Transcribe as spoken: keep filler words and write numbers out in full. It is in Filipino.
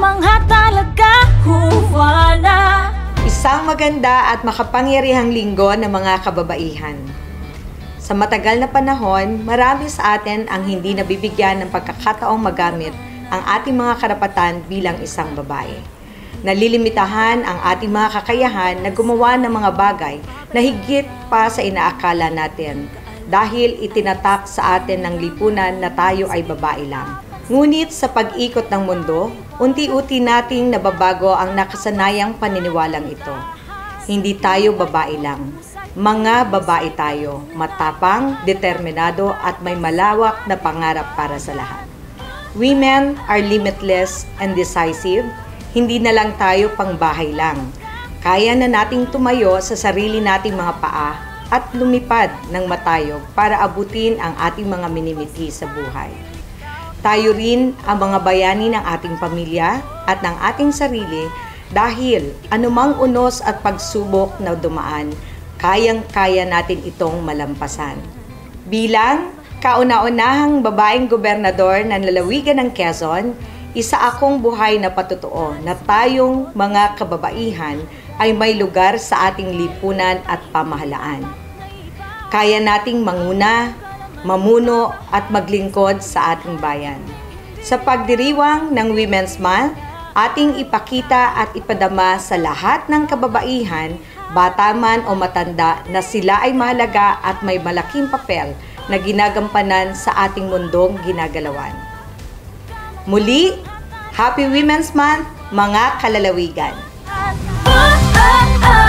Kamangha talaga, Juana. Isang maganda at makapangyarihang linggo ng mga kababaihan. Sa matagal na panahon, marami sa atin ang hindi nabibigyan ng pagkakataong magamit ang ating mga karapatan bilang isang babae. Nalilimitahan ang ating mga kakayahan na gumawa ng mga bagay na higit pa sa inaakala natin dahil itinatak sa atin ng lipunan na tayo ay babae lang. Ngunit sa pag-ikot ng mundo, unti-unti nating nababago ang nakasanayang paniniwalang ito. Hindi tayo babae lang. Mga babae tayo, matapang, determinado at may malawak na pangarap para sa lahat. Women are limitless and decisive. Hindi na lang tayo pangbahay lang. Kaya na nating tumayo sa sarili nating mga paa at lumipad ng matayog para abutin ang ating mga minimiti sa buhay. Tayo rin ang mga bayani ng ating pamilya at ng ating sarili dahil anumang unos at pagsubok na dumaan, kayang-kaya natin itong malampasan. Bilang kauna-unahang babaeng gobernador ng lalawigan ng Quezon, isa akong buhay na patutuo na tayong mga kababaihan ay may lugar sa ating lipunan at pamahalaan. Kaya nating manguna, mamuno at maglingkod sa ating bayan. Sa pagdiriwang ng Women's Month, ating ipakita at ipadama sa lahat ng kababaihan, bata man o matanda, na sila ay mahalaga at may malaking papel na ginagampanan sa ating mundong ginagalawan. Muli, Happy Women's Month, mga kalalawigan! Oh, oh, oh.